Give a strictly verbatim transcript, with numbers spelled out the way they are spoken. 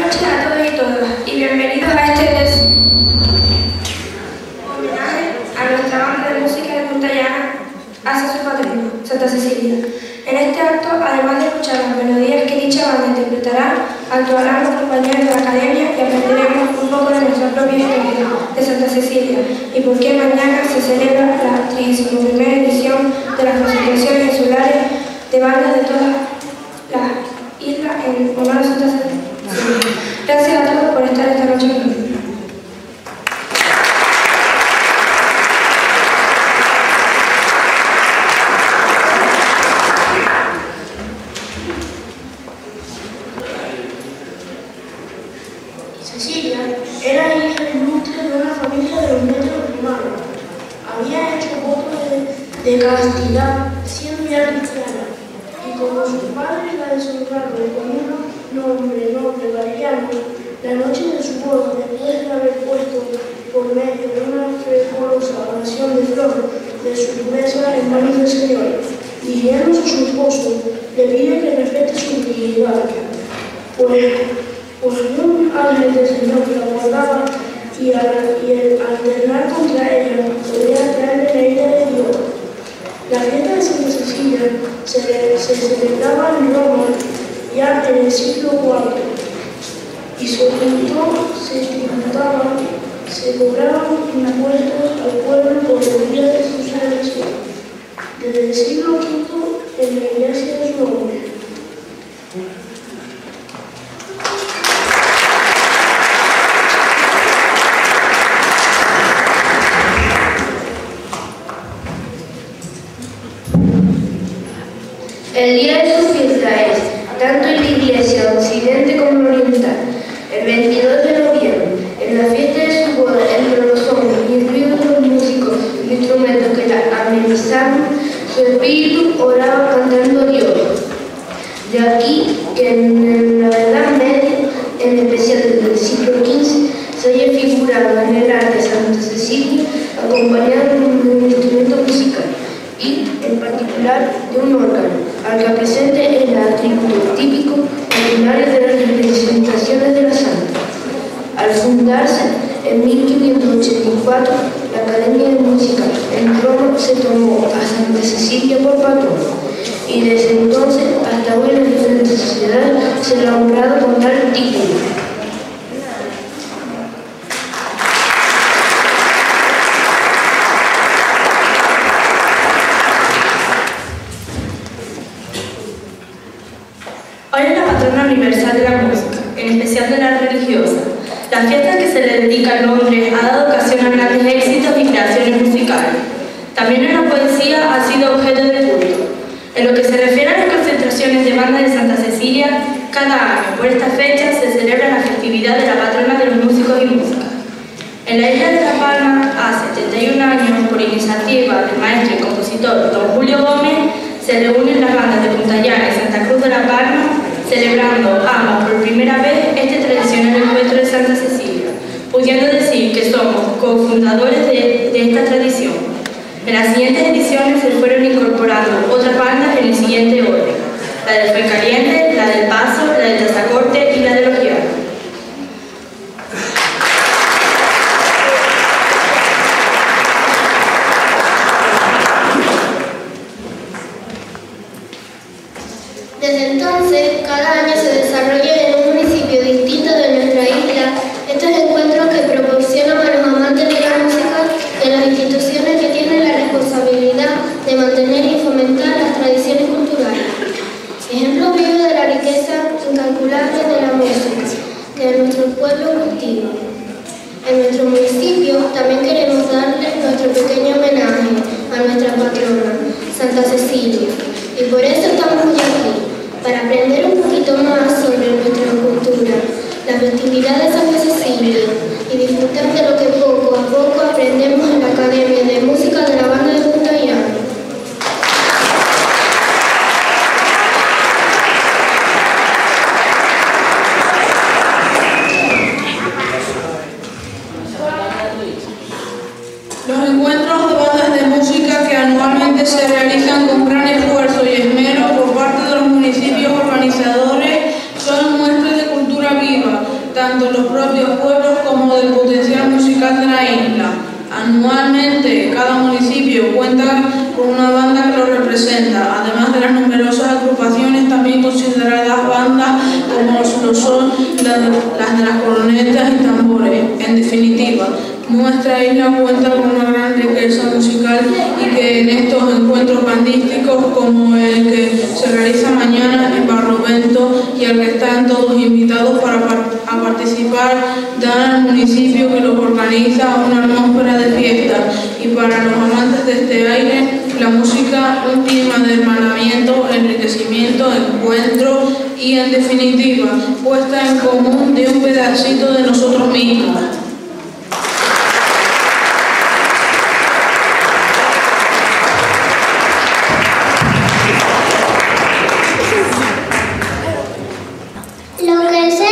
noches a todos y todas y bienvenidos a este des... homenaje a nuestra banda de música de Punta Llana hacia su patrona, Santa Cecilia. En este acto, además de escuchar las melodías que dicha banda interpretará, actuarán los compañeros de la academia y aprenderemos un poco de nuestra propia historia de Santa Cecilia y por qué mañana se celebra la trigésima primera edición de las concentraciones insulares de bandas de todas las islas en honor a Santa Cecilia. Gracias a todos por estar esta noche conmigo. Cecilia era hija ilustre de una familia de los médicos romanos. Había hecho voto de, de castidad, siendo ya cristiana, y como sus padres la deshonraron con un nombre noble valeriano, la noche de su boda, después de haber puesto por medio de una fervorosa oración de flor de su pureza en manos del Señor, dirigiéndose a su esposo, le pide que respete su dignidad, pues Pues un ángel del Señor que la guardaba y al, y el alternar contra ella podría traerle la ira de Dios. La fiesta de Santa Cecilia se, se celebraba en Roma ya en el siglo cuarto y su culto se tributaba, se cobraban impuestos al pueblo por el día de su celebración. Desde el siglo quinto en la iglesia de su nombre. El día de su fiesta es, tanto en la iglesia occidente como oriental, el veintidós de noviembre, en la fiesta de su boda entre los hombres y el río de los músicos y instrumentos que la amenizaron, su espíritu oraba cantando a Dios. De aquí que en la Edad Media, en especial desde el siglo quince, se haya figurado en el arte de Santa Cecilia acompañado de un instrumento musical y, en particular, de un órgano, al que presente el atributo típico ordinario de las representaciones de la Santa. Al fundarse en mil quinientos ochenta y cuatro, la Academia de Música en Roma se tomó a Santa Cecilia por patrona, y desde entonces hasta hoy las diferentes sociedades se le ha honrado con tal título. Hoy es la patrona universal de la música, en especial de la religiosa. La fiesta que se le dedica al nombre ha dado ocasión a grandes éxitos y creaciones musicales. También en la poesía ha sido objeto de culto. En lo que se refiere a las concentraciones de bandas de Santa Cecilia, cada año por esta fecha se celebra la festividad de la patrona de los músicos y músicas. En la isla de La Palma, hace setenta y un años, por iniciativa del maestro y compositor don Julio Gómez, se reúnen las bandas de Punta Llana y Santa Cruz de La Palma, celebrando ambas por primera vez este tradicional encuentro de Santa Cecilia, pudiendo decir que somos cofundadores de, de esta tradición. En las siguientes ediciones se fueron incorporando otras bandas en el siguiente orden: la del Fuencaliente, la del Paso, la del Tazacorte y la de los Llanos. Desde entonces, cada año se desarrolla en un municipio distinto de nuestra isla estos encuentros que proporcionan a los amantes de la música de las instituciones que tienen la responsabilidad de mantener y fomentar las tradiciones culturales. Ejemplo vivo de la riqueza incalculable de la música que nuestro pueblo cultiva. En nuestro municipio también queremos darle nuestro pequeño homenaje a nuestra patrona, Santa Cecilia, y por eso estamos hoy aquí, para aprender un poquito más sobre nuestra cultura, la festividad de Santa Cecilia y disfrutar de lo que poco a poco aprendemos en la Academia de Música de la Banda de Punta Llana. Los encuentros de bandas de música que anualmente se realizan con gran esfuerzo y esmero por parte de los municipios organizadores son muestras de cultura viva, tanto los propios pueblos como del potencial musical de la isla. Anualmente, cada municipio cuenta con una banda que lo representa, además de las numerosas agrupaciones también consideradas bandas como lo son las de las cornetas y tambores. En definitiva, nuestra isla cuenta con una gran riqueza musical y que en estos encuentros bandísticos como el que se realiza mañana en Barlovento y al que están todos invitados para a participar, dan al municipio que los organiza una atmósfera de fiesta y para los amantes de este aire, la música un clima de hermanamiento, enriquecimiento, encuentro y en definitiva, puesta en común de un pedacito de nosotros mismos. Lo que es